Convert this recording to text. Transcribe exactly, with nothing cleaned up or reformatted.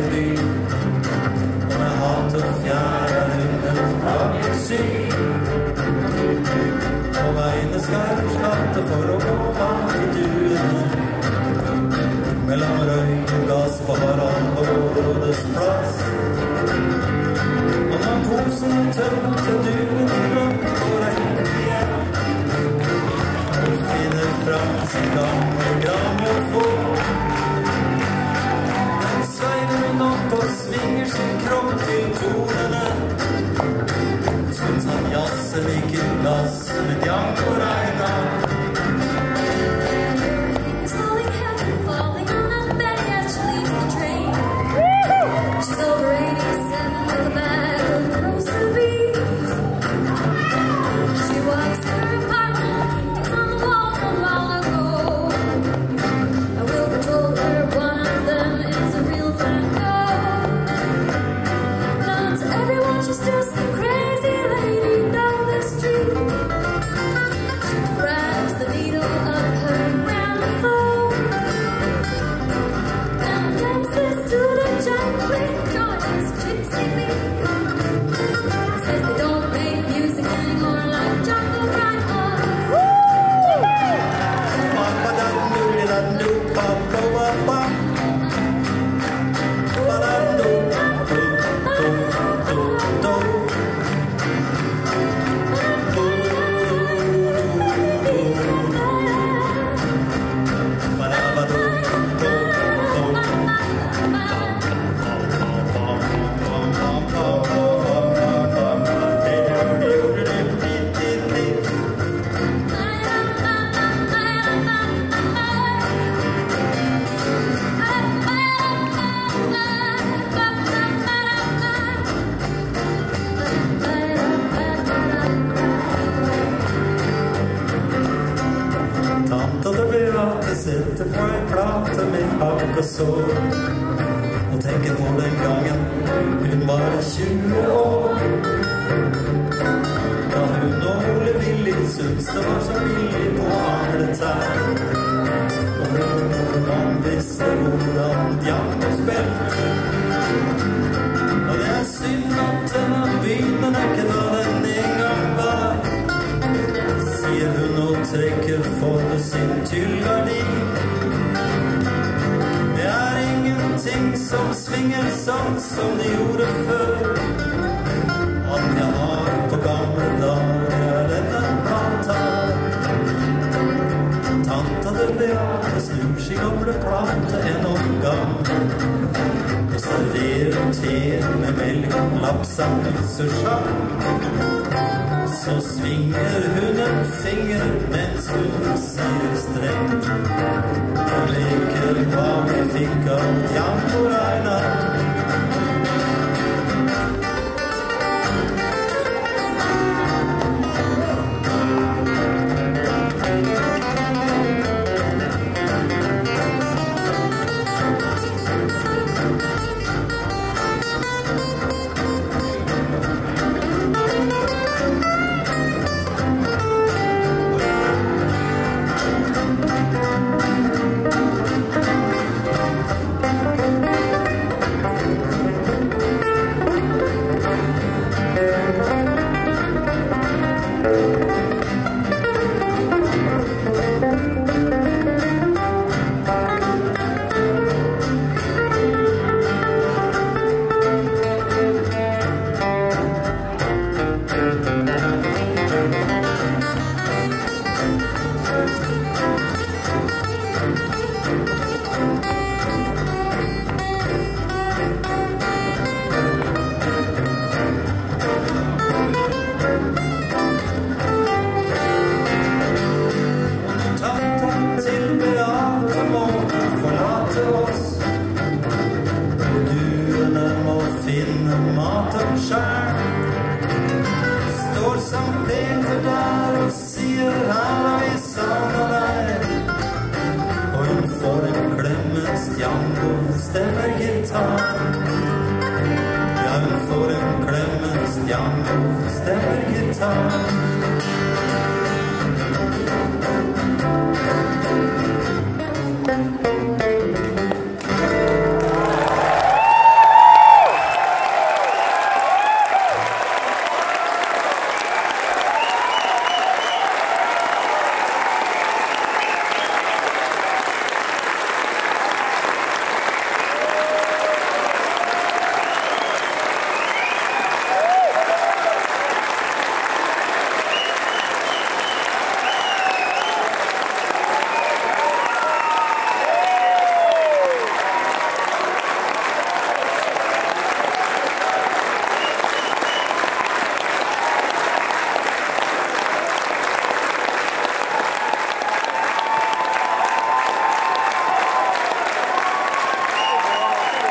by. Og med hat og fjæra under appelsin. Og veiene skal skatte for å gå av i duene. Mellom røyk og gass på Harald og Rådes plass. Og når posen er tømt til duene grønt og regn igjen, og finner fram sin gamle grammofon. Den sveiver hun opp og svinger sin kropp til tonene. Synes han jasser like gass med Django Reina. She's over eighty-seven with a bag of roast beef. She walks in her apartment, on the wall from long ago. A Wilbur told her one of them is a real Van Gogh. Not to everyone, she's just a crazy lady down the street. She grabs the needle of her gramophone and dances to the juggling. Gypsy beat. Says they don't make music anymore like Django Reinhardt. Sitter på en plate med hakk og sår og tenker på den gangen hun var tjue år. Da hun og Ole Willy syntes det var så billig på andre tær. Og hun visste hvordan Django spilte. Og det er synd at denne byen er ikke hva den en gang var, sier hun og trekker for sin tyllverdi. Det er ingenting som svinger sånn som de gjorde før. Alt jeg har på gamle dager er denne plata. Tanta det Beate snur sin gamle plate en omgang og serverer te med melk, lapsang, sushang. Så svinger hun en finger mens hun sier strengt: jeg leker hva vi fikk av Django Reinhardt. Står Sankt Peter der og sier her har vi savnet deg. Og hun får en klem mens Django stemmer gitar. Ja, hun får en klem mens Django stemmer gitar.